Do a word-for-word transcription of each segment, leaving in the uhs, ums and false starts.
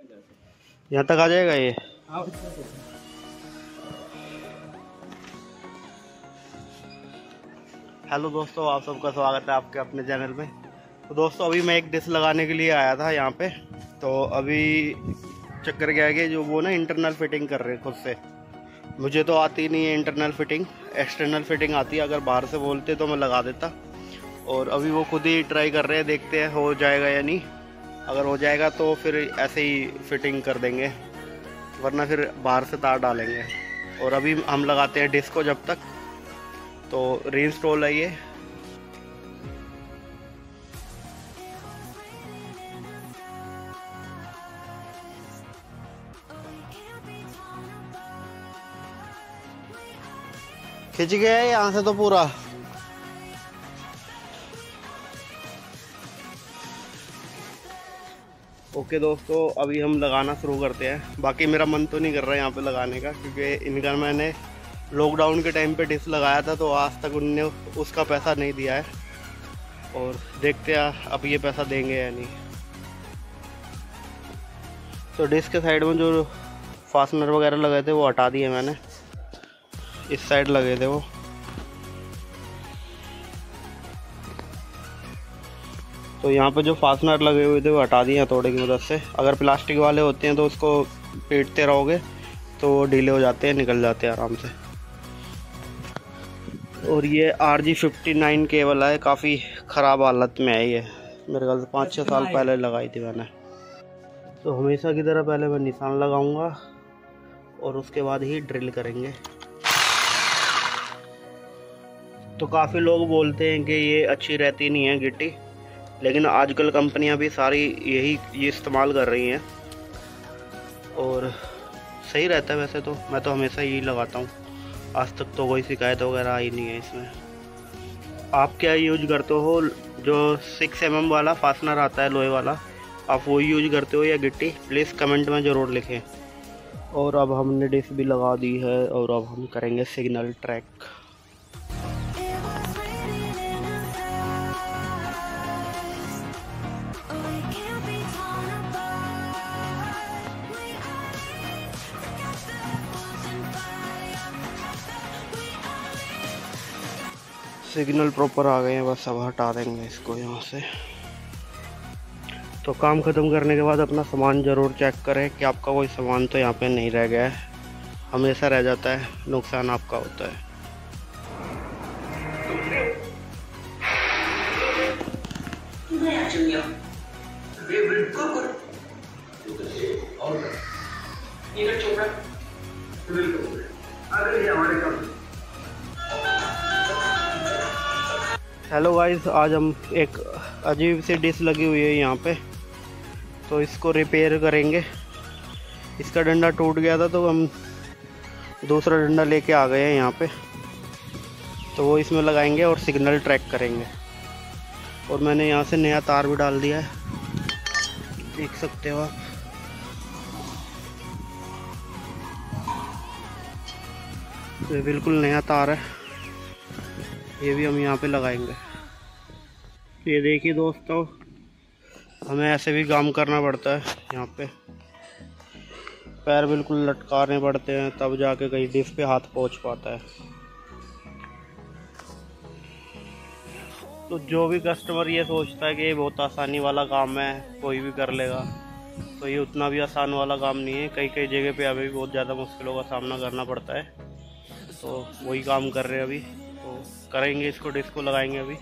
यहाँ तक आ जाएगा ये। हेलो दोस्तों, आप सबका स्वागत है आपके अपने चैनल में। तो दोस्तों अभी मैं एक डिश लगाने के लिए आया था यहाँ पे। तो अभी चक्कर क्या है कि जो वो ना इंटरनल फिटिंग कर रहे हैं खुद से। मुझे तो आती नहीं है इंटरनल फिटिंग, एक्सटर्नल फिटिंग आती है। अगर बाहर से बोलते तो मैं लगा देता। और अभी वो खुद ही ट्राई कर रहे हैं, देखते हैं हो जाएगा या नहीं। अगर हो जाएगा तो फिर ऐसे ही फिटिंग कर देंगे, वरना फिर बाहर से तार डालेंगे। और अभी हम लगाते हैं डिश को जब तक। तो रीइंस्टॉल है ये। खिंच गया है यहाँ से तो पूरा। ओके दोस्तों, अभी हम लगाना शुरू करते हैं। बाकी मेरा मन तो नहीं कर रहा है यहाँ पे लगाने का, क्योंकि इनका मैंने लॉकडाउन के टाइम पे डिश लगाया था तो आज तक उनने उसका पैसा नहीं दिया है। और देखते हैं अब ये पैसा देंगे या नहीं। तो डिश के साइड में जो फास्टनर वगैरह लगे थे वो हटा दिए मैंने। इस साइड लगे थे वो। तो यहाँ पे जो फास्टनर लगे हुए थे वो हटा दिए हथौड़े की मदद से। अगर प्लास्टिक वाले होते हैं तो उसको पीटते रहोगे तो वो ढीले हो जाते हैं, निकल जाते हैं आराम से। और ये R G fifty nine cable है, काफ़ी ख़राब हालत में है ये। मेरे ख्याल से पाँच छः साल पहले लगाई थी मैंने। तो हमेशा की तरह पहले मैं निशान लगाऊंगा और उसके बाद ही ड्रिल करेंगे। तो काफ़ी लोग बोलते हैं कि ये अच्छी रहती नहीं है गिट्टी, लेकिन आजकल कंपनियां भी सारी यही ये इस्तेमाल कर रही हैं और सही रहता है। वैसे तो मैं तो हमेशा यही लगाता हूँ, आज तक तो कोई शिकायत वगैरह आई नहीं है इसमें। आप क्या यूज करते हो? जो सिक्स एम एम वाला फास्टनर आता है लोहे वाला, आप वो यूज करते हो या गिट्टी? प्लीज़ कमेंट में ज़रूर लिखें। और अब हमने डिश भी लगा दी है और अब हम करेंगे सिग्नल ट्रैक। सिग्नल प्रॉपर आ गए हैं, बस अब हटा देंगे इसको यहाँ से। तो काम ख़त्म करने के बाद अपना सामान ज़रूर चेक करें कि आपका कोई सामान तो यहाँ पे नहीं रह गया है। हमेशा रह जाता है, नुकसान आपका होता है। हेलो गाइस, आज हम एक अजीब सी डिश लगी हुई है यहाँ पे, तो इसको रिपेयर करेंगे। इसका डंडा टूट गया था तो हम दूसरा डंडा लेके आ गए हैं यहाँ पे। तो वो इसमें लगाएंगे और सिग्नल ट्रैक करेंगे। और मैंने यहाँ से नया तार भी डाल दिया है, देख सकते हो आप। तो ये बिल्कुल नया तार है, ये भी हम यहाँ पे लगाएंगे। ये देखिए दोस्तों, हमें ऐसे भी काम करना पड़ता है यहाँ पे। पैर बिल्कुल लटकाने पड़ते हैं, तब जाके कहीं डिश पे हाथ पहुँच पाता है। तो जो भी कस्टमर ये सोचता है कि ये बहुत आसानी वाला काम है, कोई भी कर लेगा, तो ये उतना भी आसान वाला काम नहीं है। कई कई जगह पे अभी भी बहुत ज़्यादा मुश्किलों का सामना करना पड़ता है। तो वही काम कर रहे हैं अभी, तो करेंगे इसको, डिस्को लगाएंगे अभी।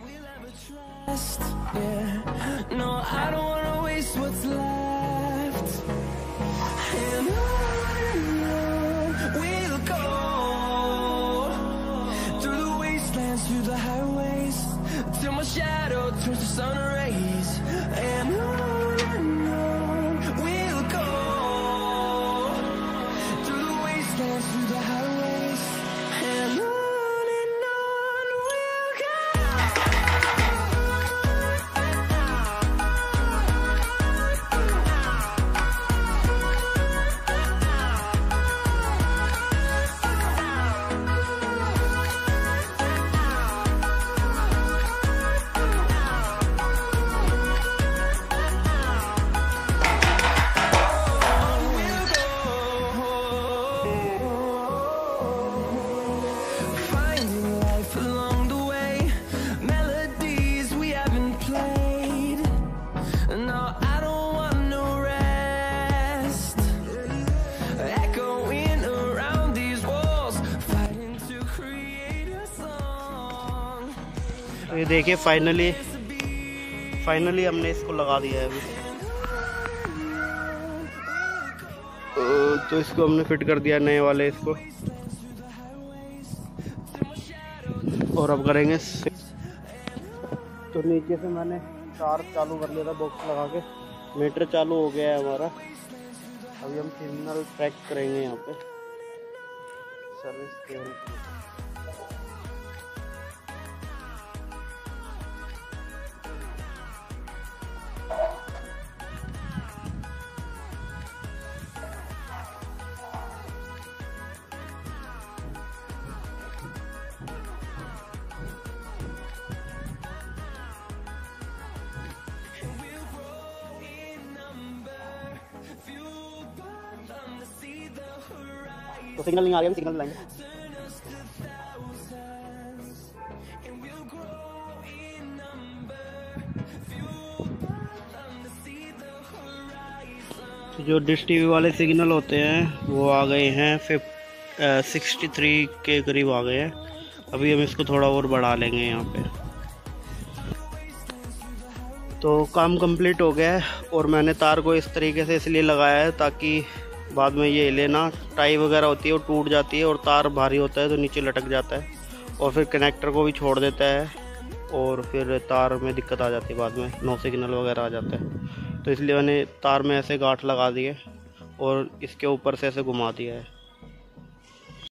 ये देखिए फाइनली फाइनली हमने इसको लगा दिया है अभी। तो इसको हमने फिट कर दिया नए वाले इसको, और अब करेंगे। तो नीचे से मैंने तार चालू कर लिया था बॉक्स लगा के, मीटर चालू हो गया है हमारा। अभी हम सिग्नल ट्रैक करेंगे यहाँ पे सर्विस केबल। तो सिग्नल नहीं आ रही, हम सिग्नल लाएंगे। तो जो डिश टीवी वाले सिग्नल होते हैं वो आ गए हैं फिफ्ट सिक्सटी थ्री के करीब आ गए हैं। अभी हम इसको थोड़ा और बढ़ा लेंगे यहाँ पे। तो काम कंप्लीट हो गया है, और मैंने तार को इस तरीके से इसलिए लगाया है ताकि बाद में ये हिले ना। टाई वगैरह होती है वो टूट जाती है, और तार भारी होता है तो नीचे लटक जाता है, और फिर कनेक्टर को भी छोड़ देता है, और फिर तार में दिक्कत आ जाती है, बाद में नो सिग्नल वगैरह आ जाता है। तो इसलिए मैंने तार में ऐसे गांठ लगा दिए और इसके ऊपर से ऐसे घुमा दिया है।